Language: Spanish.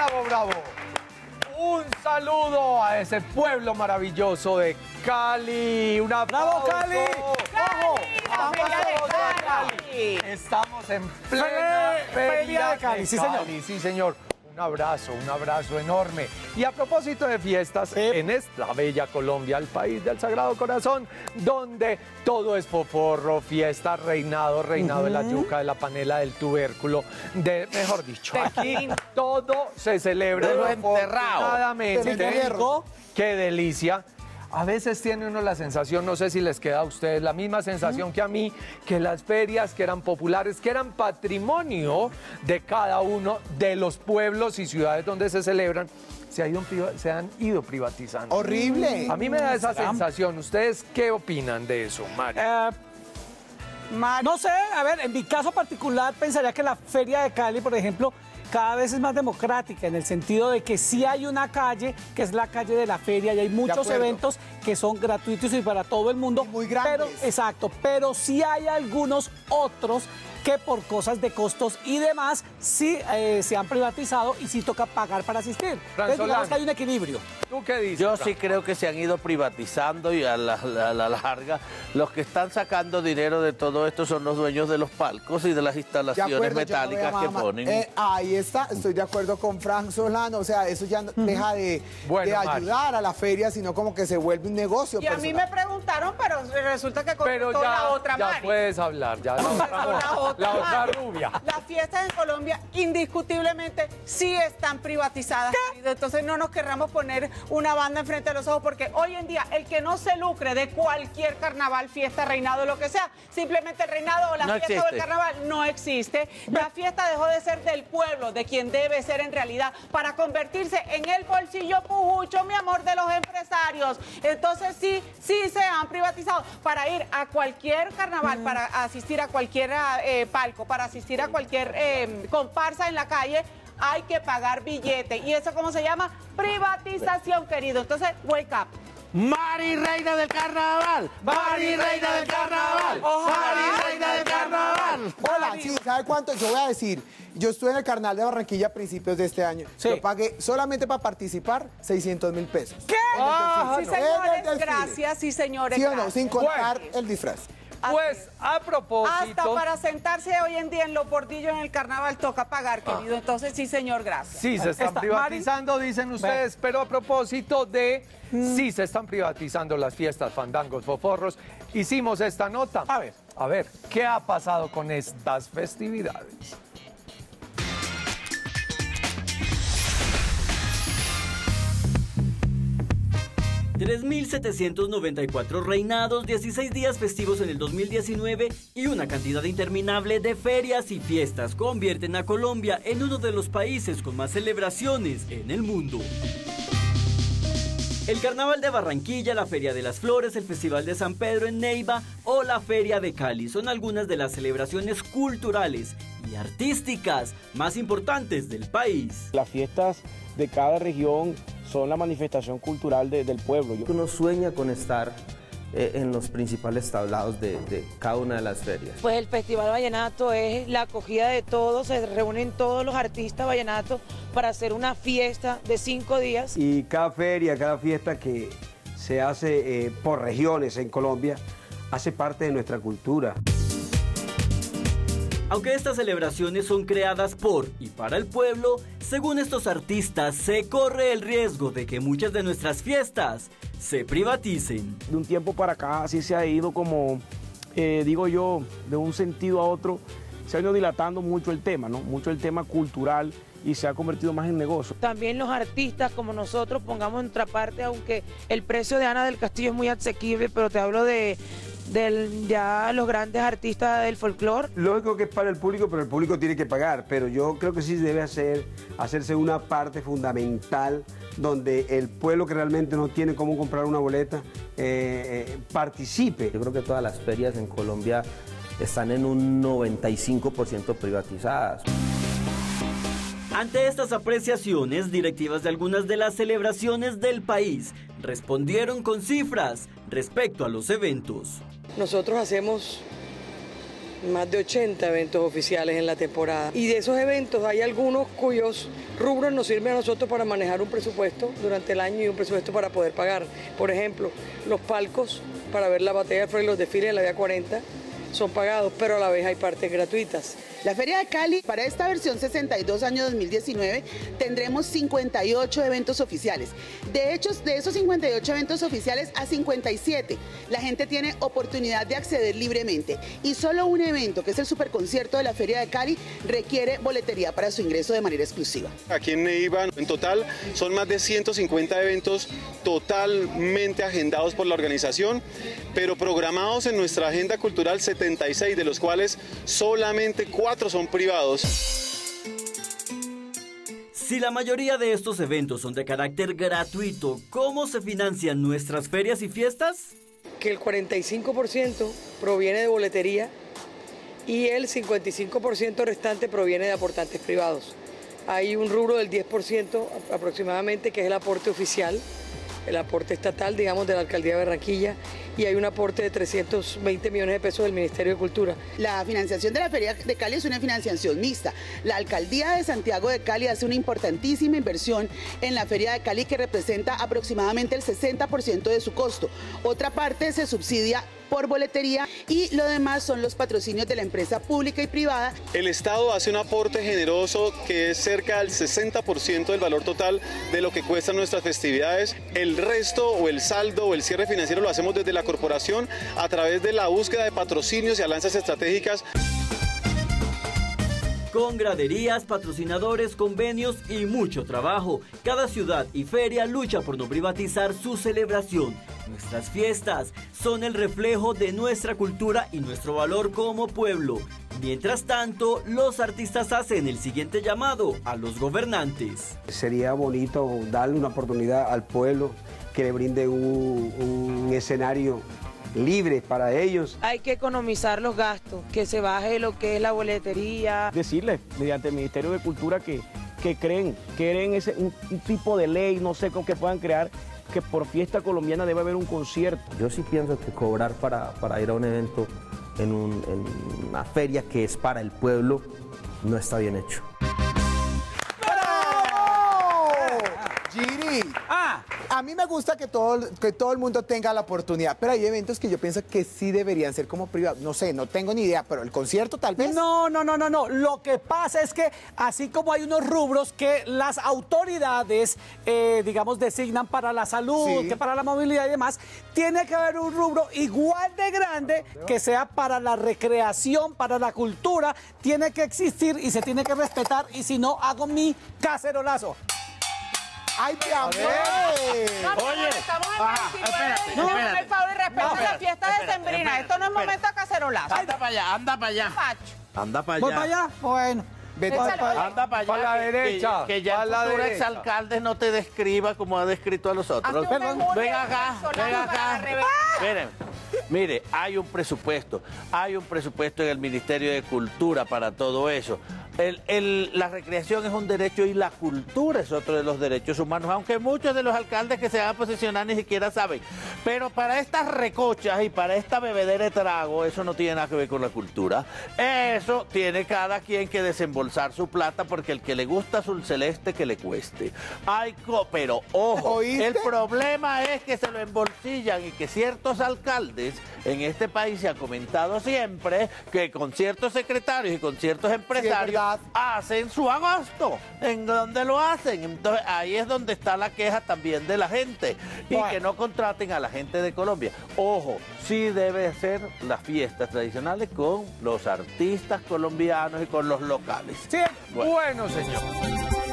bravo, bravo. Un saludo a ese pueblo maravilloso de Cali. Un aplauso. ¡Bravo, Cali! ¡Ojo! ¡Vamos a Cali! Estamos en plena feria de Cali, sí, señor. Sí, señor. Un abrazo enorme. Y a propósito de fiestas, en esta bella Colombia, el país del Sagrado Corazón, donde todo es foforro, fiesta, reinado de la yuca, de la panela, del tubérculo, mejor dicho, aquí todo se celebra. De lo enterrado. Afortunadamente. ¡Qué delicia! A veces tiene uno la sensación, no sé si les queda a ustedes la misma sensación que a mí, que las ferias que eran populares, que eran patrimonio de cada uno de los pueblos y ciudades donde se celebran, se han ido privatizando. ¡Horrible! A mí me da esa sensación. ¿Ustedes qué opinan de eso, Mari? No sé, a ver, en mi caso particular pensaría que la Feria de Cali, por ejemplo, cada vez es más democrática en el sentido de que sí hay una calle, que es la calle de la feria, y hay muchos eventos que son gratuitos y para todo el mundo. Muy grandes. Pero sí hay algunos otros que por cosas de costos y demás sí se han privatizado y sí toca pagar para asistir. Entonces, digamos que hay un equilibrio. ¿Tú qué dices? Yo sí creo que se han ido privatizando y a la larga los que están sacando dinero de todo esto son los dueños de los palcos y de las instalaciones metálicas que ponen. Ahí está, estoy de acuerdo con Frank Solano, o sea, eso ya deja de ayudar a la feria, sino como que se vuelve un negocio. Y a mí me preguntaron, pero resulta que contestó la otra ya Mari. Puedes hablar, ya la otra rubia. Las fiestas en Colombia indiscutiblemente sí están privatizadas. ¿Qué? Entonces no nos querramos poner una banda enfrente de los ojos, porque hoy en día el que no se lucre de cualquier carnaval, fiesta, reinado, lo que sea, simplemente el reinado o la fiesta o el carnaval no existe. La fiesta dejó de ser del pueblo, de quien debe ser en realidad, para convertirse en el bolsillo pujucho, mi amor, de los empresarios. Entonces sí se han privatizado. Para ir a cualquier carnaval, para asistir a cualquier palco, para asistir a cualquier comparsa en la calle, hay que pagar billete. ¿Y eso cómo se llama? Privatización, querido. Entonces, wake up. Mari, reina del carnaval. Mari, reina del carnaval. Mari, reina del carnaval. Hola, sí, ¿sabe cuánto? Yo voy a decir, yo estuve en el Carnaval de Barranquilla a principios de este año. Sí. Yo pagué solamente para participar 600.000 pesos. ¿Qué? Sí, señores, gracias. Sí, señores, ¿Sí o no? Sin contar el disfraz. Pues, a propósito... Hasta para sentarse hoy en día en los bordillos en el carnaval toca pagar, querido. Entonces, sí, señor, gracias. Sí, se están privatizando, dicen ustedes, pero a propósito de sí se están privatizando las fiestas, fandangos, foforros, hicimos esta nota. A ver, ¿qué ha pasado con estas festividades? 3.794 reinados, 16 días festivos en el 2019 y una cantidad interminable de ferias y fiestas convierten a Colombia en uno de los países con más celebraciones en el mundo. El Carnaval de Barranquilla, la Feria de las Flores, el Festival de San Pedro en Neiva o la Feria de Cali son algunas de las celebraciones culturales y artísticas más importantes del país. Las fiestas de cada región son la manifestación cultural del pueblo. Uno sueña con estar en los principales tablados de cada una de las ferias. Pues el Festival Vallenato es la acogida de todos, se reúnen todos los artistas vallenatos para hacer una fiesta de 5 días. Y cada feria, cada fiesta que se hace por regiones en Colombia, hace parte de nuestra cultura. Aunque estas celebraciones son creadas por y para el pueblo, según estos artistas, se corre el riesgo de que muchas de nuestras fiestas se privaticen. De un tiempo para acá, así se ha ido como, digo yo, de un sentido a otro, se ha ido dilatando mucho el tema, ¿no? Mucho el tema cultural y se ha convertido más en negocio. También los artistas como nosotros pongamos nuestra parte, aunque el precio de Ana del Castillo es muy asequible, pero te hablo de ya los grandes artistas del folclore. Lógico que es para el público, pero el público tiene que pagar, pero yo creo que sí debe hacerse una parte fundamental donde el pueblo que realmente no tiene cómo comprar una boleta participe. Yo creo que todas las ferias en Colombia están en un 95% privatizadas. Ante estas apreciaciones, directivas de algunas de las celebraciones del país respondieron con cifras respecto a los eventos. Nosotros hacemos más de 80 eventos oficiales en la temporada. Y de esos eventos hay algunos cuyos rubros nos sirven a nosotros para manejar un presupuesto durante el año y un presupuesto para poder pagar. Por ejemplo, los palcos para ver la batalla de Flores y los desfiles en la Vía 40 son pagados, pero a la vez hay partes gratuitas. La Feria de Cali, para esta versión 62 año 2019, tendremos 58 eventos oficiales. De hecho, de esos 58 eventos oficiales, a 57 la gente tiene oportunidad de acceder libremente. Y solo un evento, que es el superconcierto de la Feria de Cali, requiere boletería para su ingreso de manera exclusiva. Aquí en Neiva, en total, son más de 150 eventos totalmente agendados por la organización, pero programados en nuestra agenda cultural 76, de los cuales solamente 4 son privados. Si la mayoría de estos eventos son de carácter gratuito, ¿cómo se financian nuestras ferias y fiestas? Que el 45% proviene de boletería y el 55% restante proviene de aportantes privados. Hay un rubro del 10% aproximadamente que es el aporte oficial, el aporte estatal, digamos, de la Alcaldía de Barranquilla, y hay un aporte de 320 millones de pesos del Ministerio de Cultura. La financiación de la Feria de Cali es una financiación mixta. La Alcaldía de Santiago de Cali hace una importantísima inversión en la Feria de Cali que representa aproximadamente el 60% de su costo. Otra parte se subsidia por boletería y lo demás son los patrocinios de la empresa pública y privada. El Estado hace un aporte generoso que es cerca del 60% del valor total de lo que cuestan nuestras festividades. El resto o el saldo o el cierre financiero lo hacemos desde la corporación a través de la búsqueda de patrocinios y alianzas estratégicas. Con graderías, patrocinadores, convenios y mucho trabajo, cada ciudad y feria lucha por no privatizar su celebración. Nuestras fiestas son el reflejo de nuestra cultura y nuestro valor como pueblo. Mientras tanto, los artistas hacen el siguiente llamado a los gobernantes. Sería bonito darle una oportunidad al pueblo, que le brinde un escenario libre para ellos. Hay que economizar los gastos, que se baje lo que es la boletería. Decirles mediante el Ministerio de Cultura que creen un tipo de ley, no sé, con que puedan crear, que por fiesta colombiana debe haber un concierto. Yo sí pienso que cobrar para ir a un evento en una feria que es para el pueblo no está bien hecho. Giri, a mí me gusta que todo el mundo tenga la oportunidad, pero hay eventos que yo pienso que sí deberían ser como privados. No sé, no tengo ni idea, pero el concierto tal vez. No. Lo que pasa es que así como hay unos rubros que las autoridades, digamos, designan para la salud, sí, que para la movilidad y demás, tiene que haber un rubro igual de grande que sea para la recreación, para la cultura. Tiene que existir y se tiene que respetar, y si no, hago mi cacerolazo. ¡Ay, te amé! Oye, estamos en 29. No, por favor, y respeta la fiesta decembrina. Esto no es momento de cacerolazo. Anda para allá, anda para allá. Anda para allá. ¿Voy para allá? Bueno. Anda para allá. Para la derecha. Que ya el futuro exalcalde no te describa como ha descrito a los otros. Ven acá. Miren, mire, hay un presupuesto en el Ministerio de Cultura para todo eso. La recreación es un derecho y la cultura es otro de los derechos humanos, aunque muchos de los alcaldes que se van a posicionar ni siquiera saben. Pero para estas recochas y para esta bebedera de trago, eso no tiene nada que ver con la cultura. Eso tiene cada quien que desembolsar su plata, porque el que le gusta azul celeste, que le cueste. Pero ojo, el problema es que se lo embolsillan y que ciertos alcaldes en este país se ha comentado siempre que con ciertos secretarios y con ciertos empresarios hacen su agosto. ¿En dónde lo hacen? Entonces ahí es donde está la queja también de la gente. Y que no contraten a la gente de Colombia. Ojo, sí debe ser las fiestas tradicionales con los artistas colombianos y con los locales. Sí, bueno señor.